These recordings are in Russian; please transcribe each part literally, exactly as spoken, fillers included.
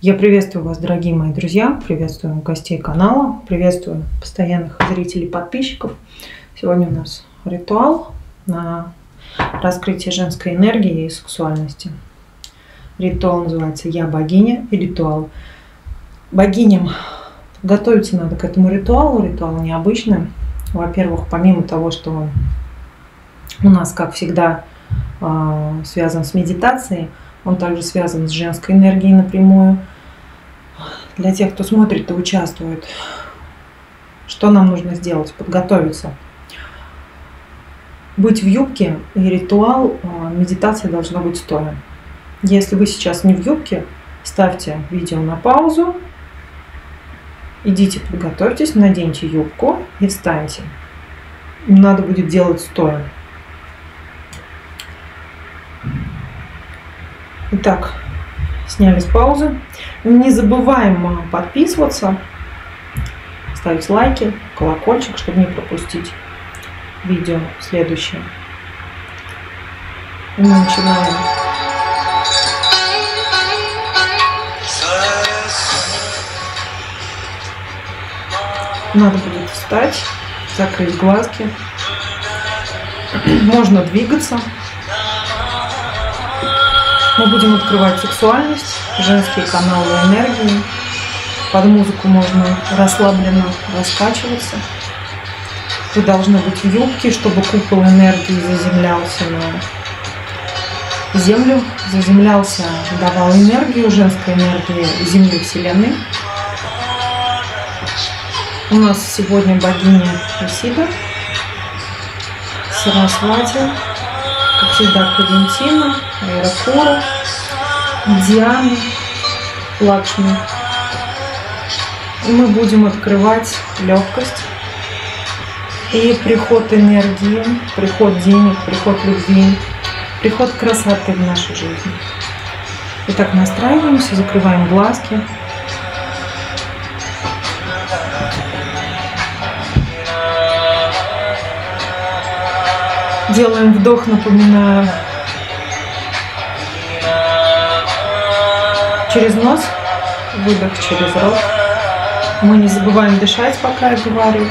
Я приветствую вас, дорогие мои друзья, приветствую гостей канала, приветствую постоянных зрителей, подписчиков. Сегодня у нас ритуал на раскрытие женской энергии и сексуальности. Ритуал называется «Я богиня» и ритуал. Богиням готовиться надо к этому ритуалу. Ритуал необычный. Во-первых, помимо того, что он у нас, как всегда, связан с медитацией, он также связан с женской энергией напрямую. Для тех, кто смотрит и участвует, что нам нужно сделать? Подготовиться. Быть в юбке и ритуал, медитация должна быть стоя. Если вы сейчас не в юбке, ставьте видео на паузу, идите, подготовьтесь, наденьте юбку и встаньте. Надо будет делать стоя. Итак, сняли с паузы. Не забываем подписываться, ставить лайки, колокольчик, чтобы не пропустить видео следующее. И мы начинаем. Надо будет встать, закрыть глазки. Можно двигаться. Мы будем открывать сексуальность, женские каналы энергии. Под музыку можно расслабленно раскачиваться. Вы должны быть в юбке, чтобы купол энергии заземлялся на землю, заземлялся, давал энергию, женской энергии Земли, Вселенной. У нас сегодня богиня Исида, Сарасвати, как всегда, Кавентина, Айракура, Диана, Лакшми. И мы будем открывать легкость и приход энергии, приход денег, приход любви, приход красоты в нашу жизнь. Итак, настраиваемся, закрываем глазки. Делаем вдох, напоминаю, через нос, выдох через рот. Мы не забываем дышать, пока я говорю.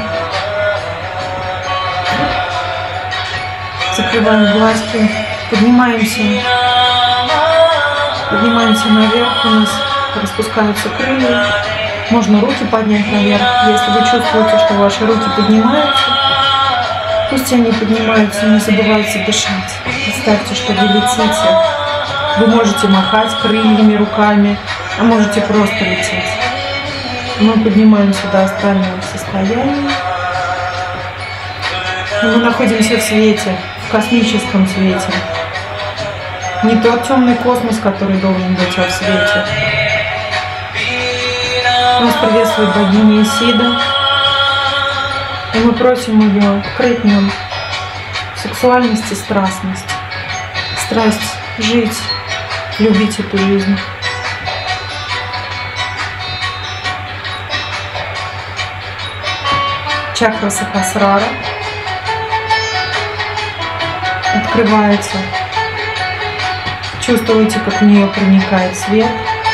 Закрываем глазки, поднимаемся, поднимаемся наверх, у нас распускаются крылья. Можно руки поднять наверх, если вы чувствуете, что ваши руки поднимаются. Пусть они поднимаются, не забывайте дышать. Представьте, что вы летите. Вы можете махать крыльями, руками, а можете просто лететь. Мы поднимаемся до астрального состояния. И мы находимся в свете, в космическом свете. Не тот темный космос, который должен быть, а в свете. Нас приветствует богиня Исида. И мы просим ее открыть нам сексуальность и страстность. Страсть жить, любить эту жизнь. Чакра Сахасрара открывается. Чувствуете, как в нее проникает свет.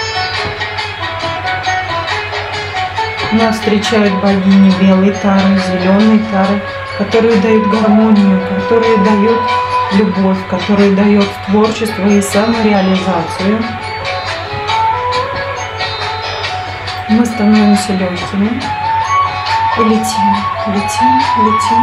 Нас встречают богини белой тары, зеленой тары, которые дают гармонию, которые дают любовь, которые дают творчество и самореализацию. Мы становимся легкими и летим, летим, летим.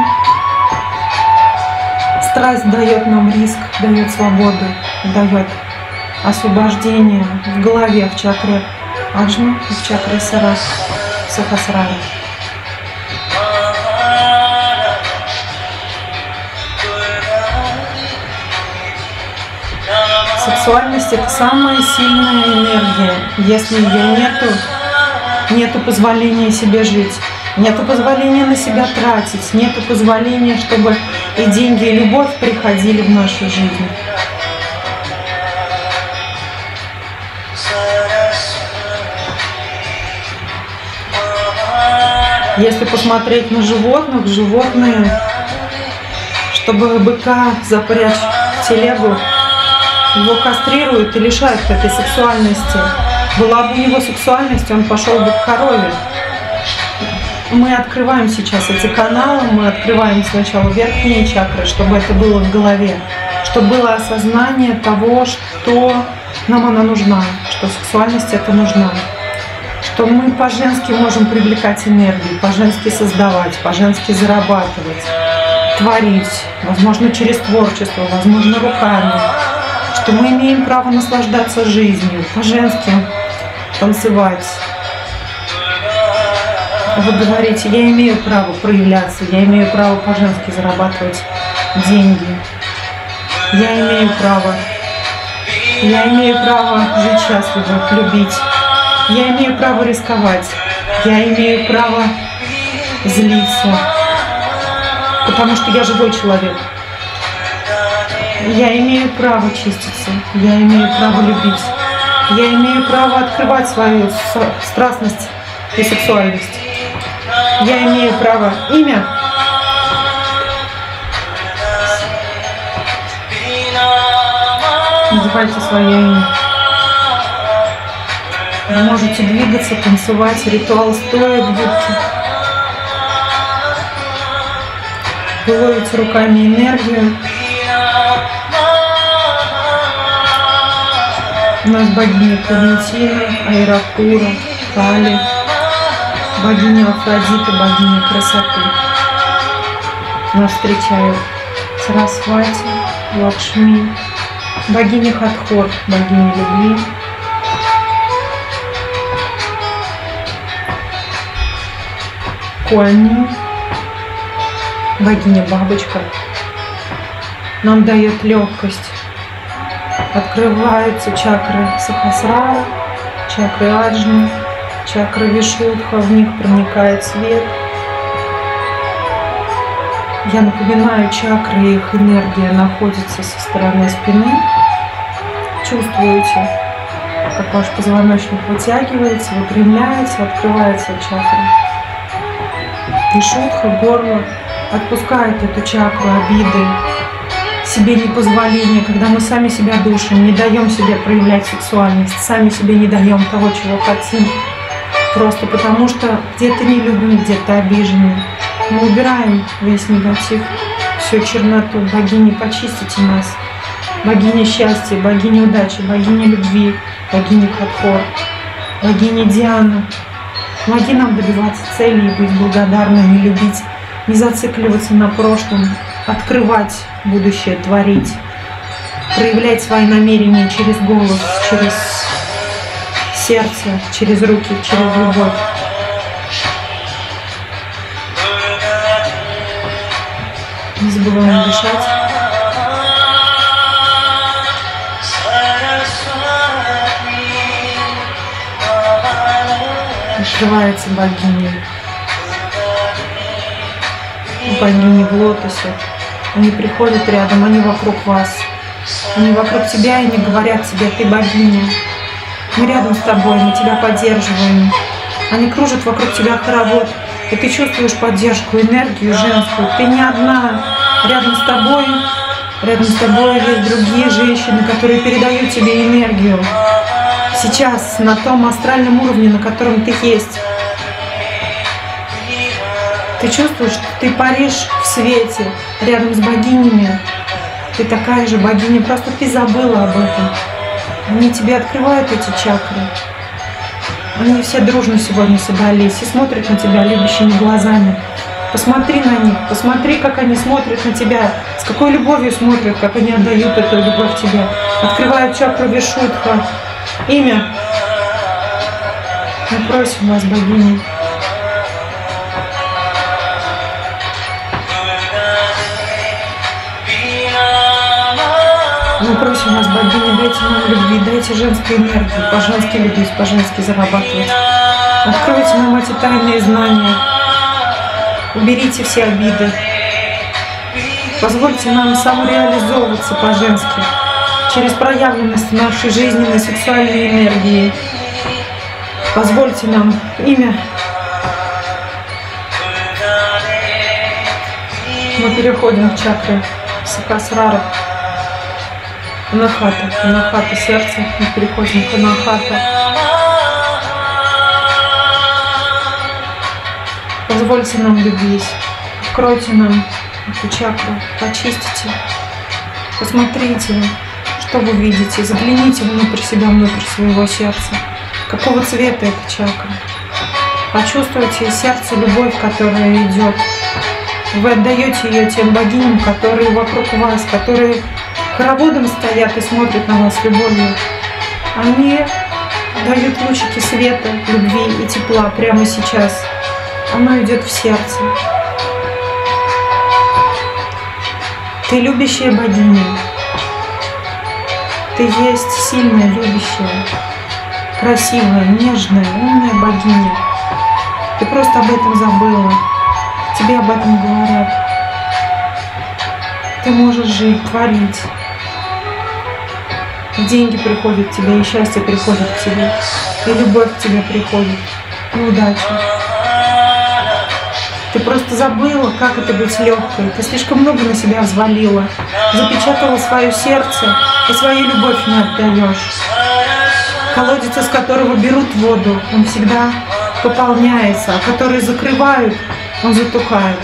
Страсть дает нам риск, дает свободу, дает освобождение в голове, в чакре Аджна и в чакре Сарас. Сахасрара. Сексуальность — это самая сильная энергия. Если ее нету, нету позволения себе жить, нету позволения на себя тратить, нету позволения, чтобы и деньги, и любовь приходили в нашу жизнь. Если посмотреть на животных, животные, чтобы быка запрячь в телегу, его кастрируют и лишают этой сексуальности. Была бы у него сексуальность, он пошел бы к корове. Мы открываем сейчас эти каналы, мы открываем сначала верхние чакры, чтобы это было в голове, чтобы было осознание того, что нам она нужна, что сексуальность это нужна, что мы по-женски можем привлекать энергию, по-женски создавать, по-женски зарабатывать, творить, возможно, через творчество, возможно, руками, что мы имеем право наслаждаться жизнью, по-женски танцевать. Вы говорите, я имею право проявляться, я имею право по-женски зарабатывать деньги, я имею право, я имею право жить счастливо, любить, я имею право рисковать, я имею право злиться, потому что я живой человек. Я имею право чиститься, я имею право любить, я имею право открывать свою страстность и сексуальность. Я имею право. Имя. Называйте свое имя. Вы можете двигаться, танцевать, ритуал стоя в юбке. Вы ловите руками энергию. У нас богиня Клементина, Айракура, Кали, богиня Афродита, богиня красоты. Нас встречают Сарасвати, Лакшми, богиня Хатхор, богиня любви. Куанин, богиня бабочка, нам дает легкость. Открываются чакры Сахасрара, чакры Аджны, чакры Вишудха, в них проникает свет. Я напоминаю, чакры, их энергия находится со стороны спины. Чувствуете, как ваш позвоночник вытягивается, выпрямляется, открывается чакра. Вишудха, горло, отпускает эту чакру обиды, себе непозволение, когда мы сами себя душим, не даем себе проявлять сексуальность, сами себе не даем того, чего хотим, просто потому что где-то не любим, где-то обижены. Мы убираем весь негатив, всю черноту. Богини, почистите нас. Богиня счастья, богиня удачи, богиня любви, богиня Хатхор, богиня Диана. Помоги нам добиваться целей, быть благодарными, любить, не зацикливаться на прошлом, открывать будущее, творить, проявлять свои намерения через голос, через сердце, через руки, через любовь. Не забываем дышать. Открывается богиня. Богини в лотосе. Они приходят рядом, они вокруг вас. Они вокруг тебя и не говорят тебе: ты богиня. Мы рядом с тобой, мы тебя поддерживаем. Они кружат вокруг тебя хоровод, и ты чувствуешь поддержку, энергию женскую. Ты не одна. Рядом с тобой, рядом с тобой есть другие женщины, которые передают тебе энергию. Сейчас на том астральном уровне, на котором ты есть. Ты чувствуешь, что ты паришь в свете, рядом с богинями. Ты такая же богиня, просто ты забыла об этом. Они тебе открывают эти чакры. Они все дружно сегодня собрались и смотрят на тебя любящими глазами. Посмотри на них, посмотри, как они смотрят на тебя, с какой любовью смотрят, как они отдают эту любовь тебе. Открывают чакру Вишудха. Имя. Мы просим вас, богини. Мы просим вас, богини, дайте нам любви, дайте женской энергии, по-женски любить, по-женски зарабатывать. Откройте нам эти тайные знания. Уберите все обиды. Позвольте нам самореализовываться по-женски через проявленность нашей жизненной сексуальной энергии. Позвольте нам. Имя. Мы переходим к чакре Сахасрара. Анахата. Анахата сердце. Мы переходим к Анахата. Позвольте нам любить. Откройте нам эту чакру, почистите. Посмотрите, что вы видите. Загляните внутрь себя, внутрь своего сердца. Какого цвета эта чакра? Почувствуйте сердце любовь, которая идет. Вы отдаете ее тем богиням, которые вокруг вас, которые хороводом стоят и смотрят на вас с любовью. Они дают лучики света, любви и тепла прямо сейчас. Оно идет в сердце. Ты любящая богиня. Ты есть сильная, любящая, красивая, нежная, умная богиня. Ты просто об этом забыла. Тебе об этом говорят. Ты можешь жить, творить. И деньги приходят к тебе, и счастье приходит к тебе, и любовь к тебе приходит, и удача. Ты просто забыла, как это быть легкой. Ты слишком много на себя взвалила. Запечатала свое сердце, и свою любовь не отдаешь. Колодец, из которого берут воду, он всегда пополняется, а который закрывают, он затухает.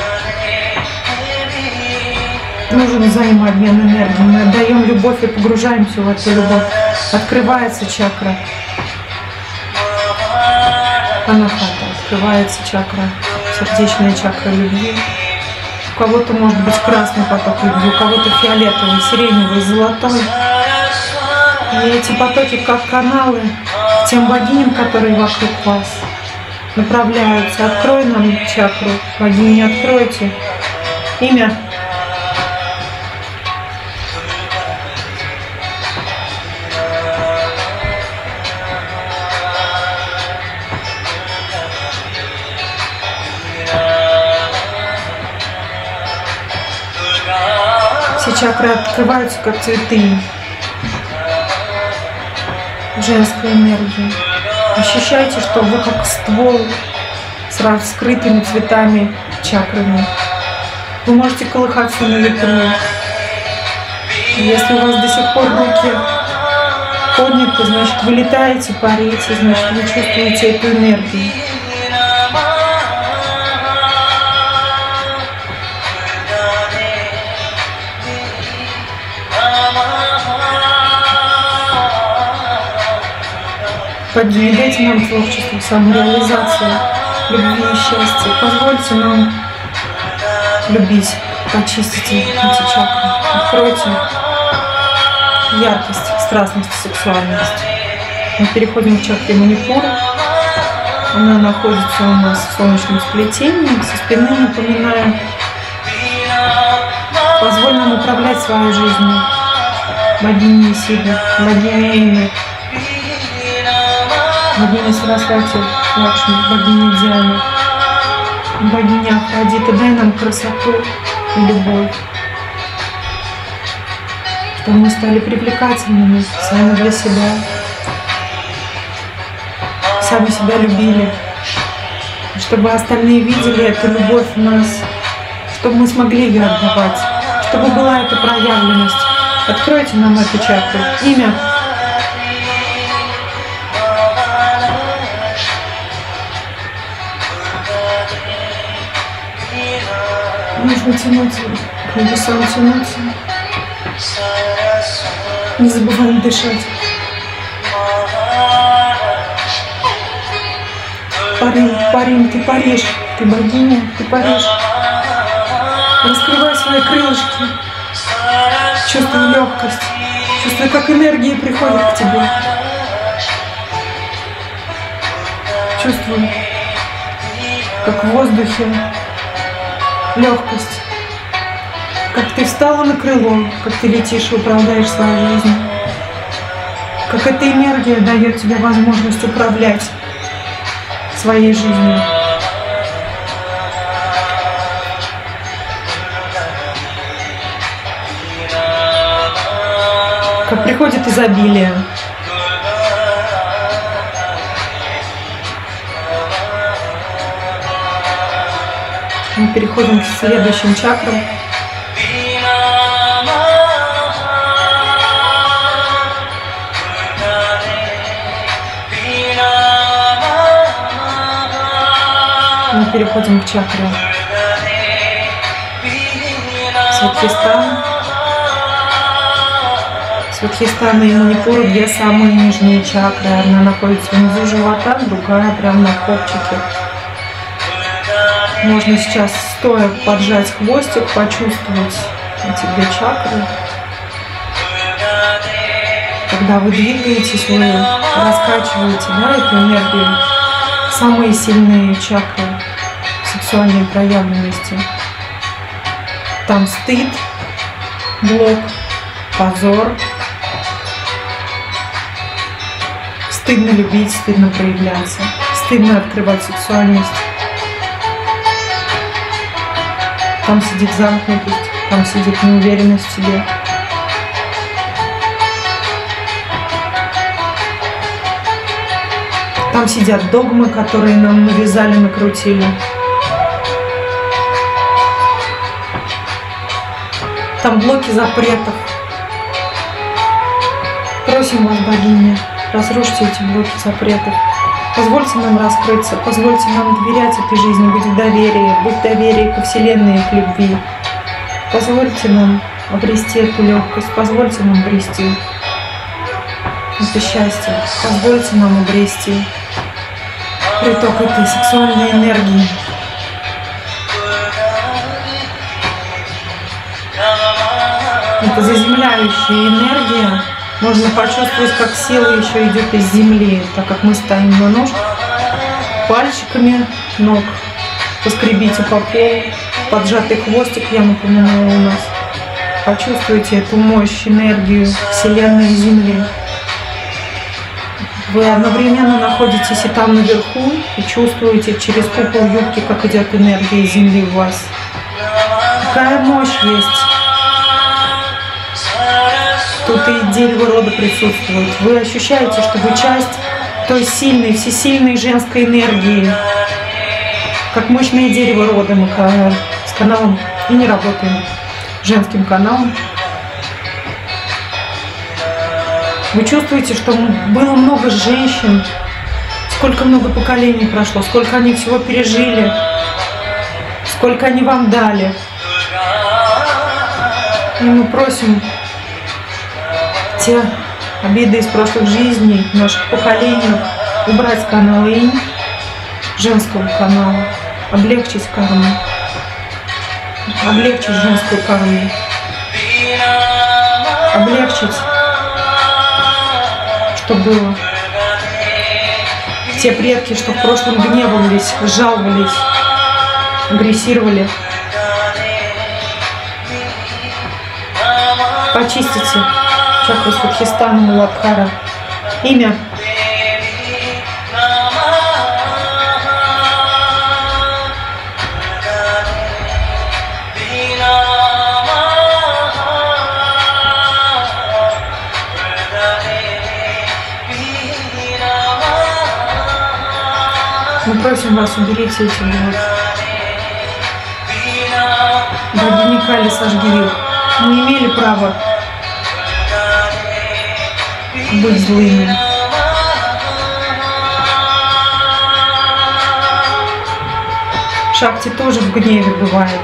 Нужен взаимообмен энергии. Мы отдаем любовь и погружаемся в эту любовь. Открывается чакра Анахата, открывается чакра, сердечная чакра любви. У кого-то может быть красный поток любви, у кого-то фиолетовый, сиреневый, золотой. И эти потоки, как каналы, к тем богиням, которые вокруг вас направляются. Открой нам чакру, богини, откройте. Имя. Все чакры открываются, как цветы. Женская энергия. Ощущайте, что вы как ствол с раскрытыми цветами, чакрами. Вы можете колыхаться на ветру. Если у вас до сих пор руки подняты, значит вы летаете, парите, значит вы чувствуете эту энергию. Богини, дайте нам творчество, самореализацию, любви и счастья. Позвольте нам любить, почистите эти чакры. Откройте яркость, страстность, сексуальность. Мы переходим к чакре Манипура. Она находится у нас в солнечном сплетении. Со спины напоминаем. Позволь нам управлять своей жизнью. Богиня Сида, богиня Эйна, богиня Сарасвати, Лакшми, богиня Диана, богиня Афродита, дай нам красоту и любовь, чтобы мы стали привлекательными сами для себя, сами себя любили, чтобы остальные видели эту любовь в нас, чтобы мы смогли ее отдавать, чтобы была эта проявленность. Откройте нам эту чакру. Имя. Нужно тянуться, к небесам тянуться. Не забываем дышать. Парень, парень, ты паришь, ты богиня, ты паришь. Раскрывай свои крылышки. Чувствуй легкость. Чувствуй, как энергия приходит к тебе. Чувствуй, как в воздухе легкость. Как ты встала на крыло, как ты летишь и управляешь своей жизнью. Как эта энергия дает тебе возможность управлять своей жизнью. Как приходит изобилие. Мы переходим к следующим чакрам. Мы переходим к чакре Свадхистана. Свадхистана и Манипура, две самые нижние чакры. Одна находится внизу живота, другая прямо на копчике. Можно сейчас стоя поджать хвостик, почувствовать эти две чакры. Когда вы двигаетесь, вы раскачиваете, да, эту энергию. Самые сильные чакры сексуальной проявленности. Там стыд, блок, позор. Стыдно любить, стыдно проявляться, стыдно открывать сексуальность. Там сидит замкнутость, там сидит неуверенность в себе. Там сидят догмы, которые нам навязали, накрутили. Там блоки запретов. Просим вас, богиня, разрушьте эти блоки запретов. Позвольте нам раскрыться, позвольте нам доверять этой жизни, быть в доверии, быть в доверии ко Вселенной и к любви. Позвольте нам обрести эту легкость, позвольте нам обрести это счастье, позвольте нам обрести приток этой сексуальной энергии. Это заземляющая энергия. Можно почувствовать, как сила еще идет из земли, так как мы стоим на ножках, пальчиками ног. Поскребите по полу, поджатый хвостик, я напоминаю, у нас. Почувствуйте эту мощь, энергию Вселенной и Земли. Вы одновременно находитесь и там наверху, и чувствуете через купол юбки, как идет энергия Земли в вас. Какая мощь есть. Тут и дерево рода присутствует. Вы ощущаете, что вы часть той сильной, всесильной женской энергии. Как мощное дерево рода. Мы с каналом и не работаем женским каналом. Вы чувствуете, что было много женщин, сколько много поколений прошло, сколько они всего пережили, сколько они вам дали. И мы просим те обиды из прошлых жизней, наших поколений, убрать с канала Инь, женского канала, облегчить карму, облегчить женскую карму, облегчить, что было. Те предки, что в прошлом гневались, жаловались, агрессировали. Почистите чакру Свадхистана, Муладхара. Имя. Мы просим вас, уберите эти блоки. Богиня Кали, сожги их. Мы имели право быть злыми. Шакти тоже в гневе бывает.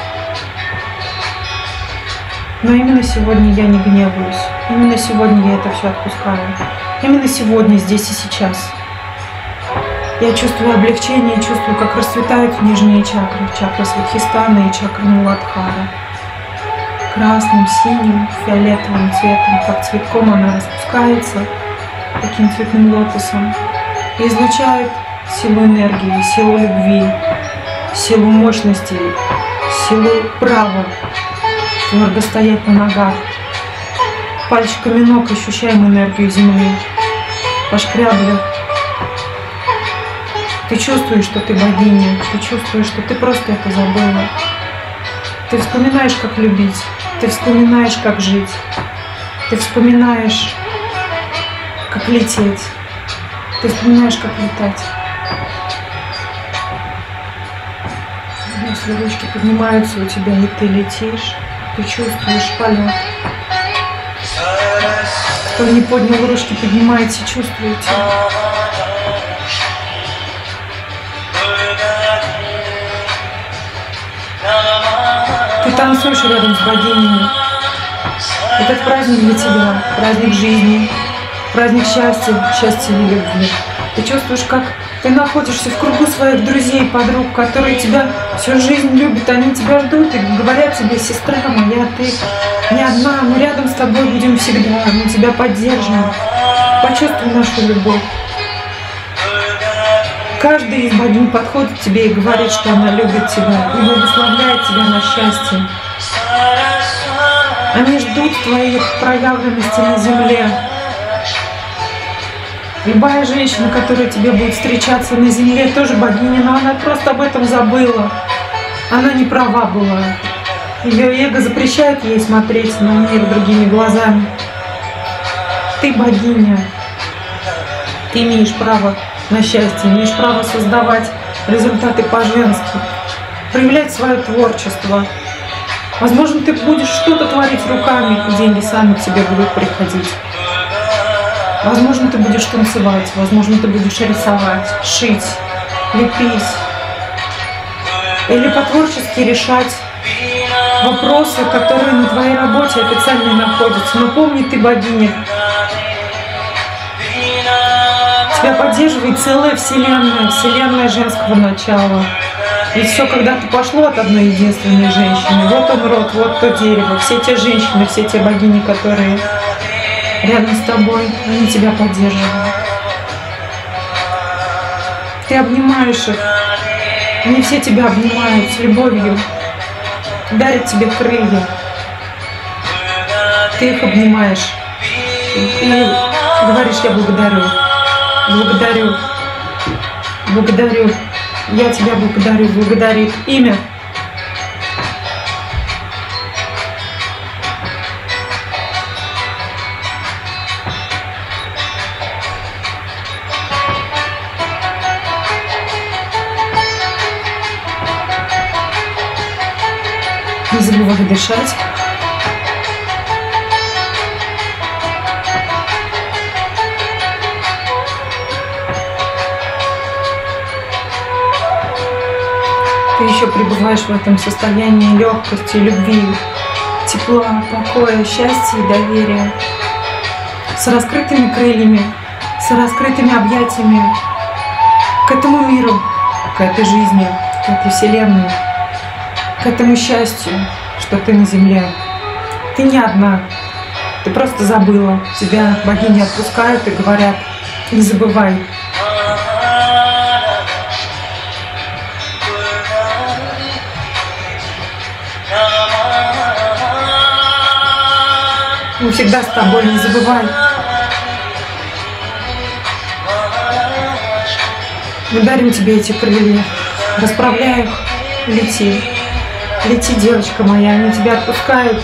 Но именно сегодня я не гневаюсь. Именно сегодня я это все отпускаю. Именно сегодня, здесь и сейчас. Я чувствую облегчение, чувствую, как расцветают нижние чакры. Чакра Свадхистана и чакра Муладхара. Красным, синим, фиолетовым цветом, как цветком она распускается, таким цветным лотосом, и излучает силу энергии, силу любви, силу мощности, силу права твердо стоять на ногах. Пальчиками ног ощущаем энергию земли, пошкрябли. Ты чувствуешь, что ты богиня, ты чувствуешь, что ты просто это забыла. Ты вспоминаешь, как любить, ты вспоминаешь, как жить, ты вспоминаешь, как лететь, ты вспоминаешь, как летать. Если ручки поднимаются у тебя, и ты летишь, ты чувствуешь полет. Кто не поднял ручки, поднимайте, чувствуете. танцуешь рядом с богиней. Этот праздник для тебя, праздник жизни, праздник счастья, счастья и любви. Ты чувствуешь, как ты находишься в кругу своих друзей, подруг, которые тебя всю жизнь любят, они тебя ждут и говорят тебе: сестра моя, ты не одна, мы рядом с тобой будем всегда, мы тебя поддержим. Почувствуй нашу любовь. Каждый из богинь подходит к тебе и говорит, что она любит тебя и благословляет тебя на счастье. Они ждут твоих проявленностей на земле. Любая женщина, которая тебе будет встречаться на земле, тоже богиня, но она просто об этом забыла. Она не права была. Ее эго запрещает ей смотреть на мир другими глазами. Ты богиня. Ты имеешь право на счастье, имеешь право создавать результаты по-женски, проявлять свое творчество. Возможно, ты будешь что-то творить руками, и деньги сами к тебе будут приходить. Возможно, ты будешь танцевать, возможно, ты будешь рисовать, шить, лепить. Или по-творчески решать вопросы, которые на твоей работе официально находятся. Но помни, ты богиня. Тебя поддерживает целая вселенная, вселенная женского начала. Ведь все когда-то пошло от одной единственной женщины. Вот он род, вот то дерево. Все те женщины, все те богини, которые рядом с тобой, они тебя поддерживают. Ты обнимаешь их. Они все тебя обнимают с любовью, дарят тебе крылья. Ты их обнимаешь и говоришь: я благодарю, благодарю, благодарю, я тебя благодарю, благодарит имя. Не забывай дышать. Ты еще пребываешь в этом состоянии легкости, любви, тепла, покоя, счастья и доверия. С раскрытыми крыльями, с раскрытыми объятиями к этому миру, к этой жизни, к этой вселенной, к этому счастью, что ты на земле. Ты не одна, ты просто забыла. Тебя богини отпускают и говорят: не забывай. Мы всегда с тобой, не забывай. Мы дарим тебе эти крылья, расправляй их, лети. Лети, девочка моя, они тебя отпускают.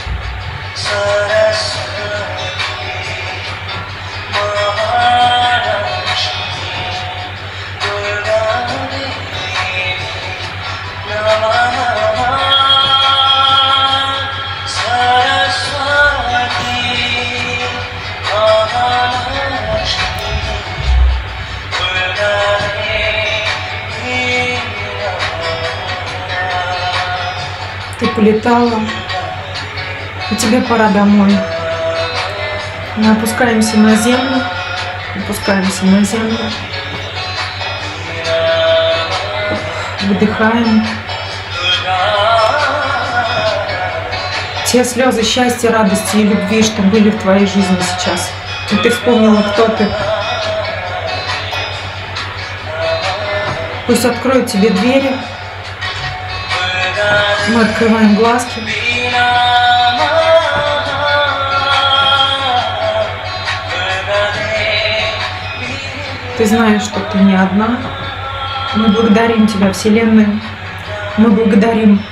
Ты полетала, и тебе пора домой. Мы опускаемся на землю, опускаемся на землю, выдыхаем. Те слезы счастья, радости и любви, что были в твоей жизни сейчас. И ты вспомнила, кто ты. Пусть откроют тебе двери. Мы открываем глазки. Ты знаешь, что ты не одна. Мы благодарим тебя, Вселенная. Мы благодарим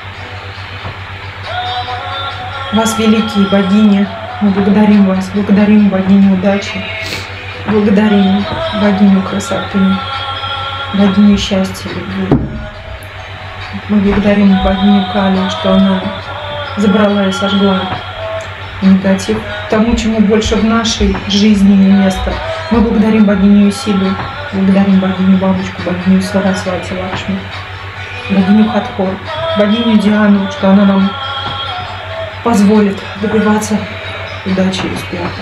вас, великие богини. Мы благодарим вас, благодарим богиню удачи, благодарим богиню красоты, богиню счастья, любви. Мы благодарим богиню Кали, что она забрала и сожгла негатив, тому, чему больше в нашей жизни не место. Мы благодарим богиню Исиду, благодарим богиню Бабочку, богиню Сарасвати Лакшми, богиню Хатхор. богиню Диану, что она нам позволит добиваться удачи и успеха.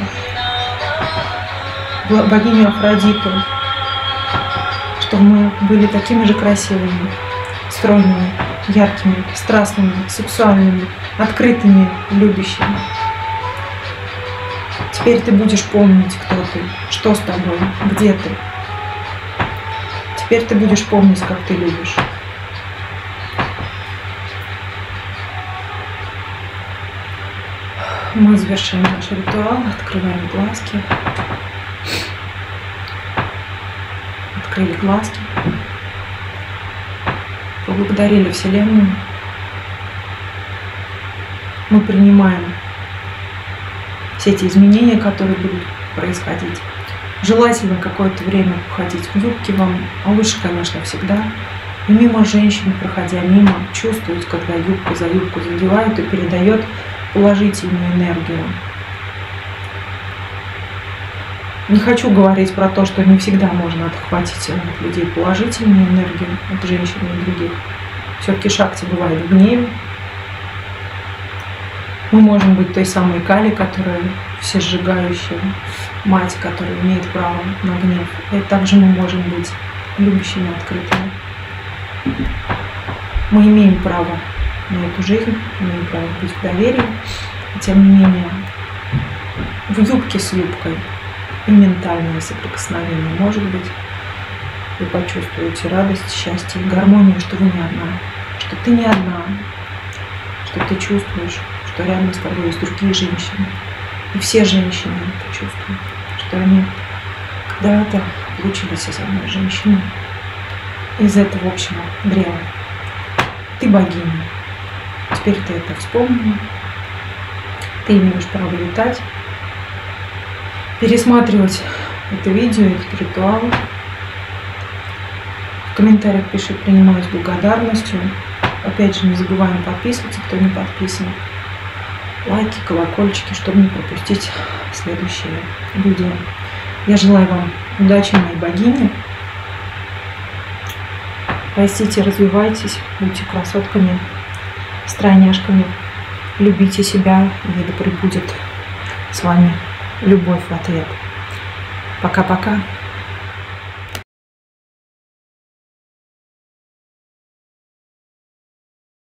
Богиню Афродиту, чтобы мы были такими же красивыми, стройными, яркими, страстными, сексуальными, открытыми, любящими. Теперь ты будешь помнить, кто ты, что с тобой, где ты. Теперь ты будешь помнить, как ты любишь. Мы завершаем наш ритуал, открываем глазки. Открыли глазки. Поблагодарили Вселенную. Мы принимаем все эти изменения, которые будут происходить. Желательно какое-то время походить в юбке вам, а лучше, конечно, всегда. И мимо женщин, проходя мимо, чувствовать, когда юбка за юбку задевает и передает положительную энергию. Не хочу говорить про то, что не всегда можно отхватить от людей положительную энергию, от женщин и других. Все-таки Шакти бывает в гневе. Мы можем быть той самой Кали, которая всесжигающая, мать, которая имеет право на гнев. И также мы можем быть любящими, открытыми. Мы имеем право на эту жизнь, имеем право быть в доверии. И тем не менее, в юбке с юбкой и ментальное соприкосновение может быть. Вы почувствуете радость, счастье и гармонию, что вы не одна, что ты не одна, что ты чувствуешь, что рядом с тобой есть другие женщины. И все женщины это чувствуют, что они когда-то получились из одной женщины, из этого общего древа. Ты богиня. Теперь ты это вспомнила. Ты имеешь право летать, пересматривать это видео, этот ритуал. В комментариях пиши «принимаю с благодарностью». Опять же, не забываем подписываться, кто не подписан. Лайки, колокольчики, чтобы не пропустить следующие видео. Я желаю вам удачи, мои богини. Растите, развивайтесь, будьте красотками, стройняшками. Любите себя, и да пребудет с вами любовь в ответ. Пока-пока.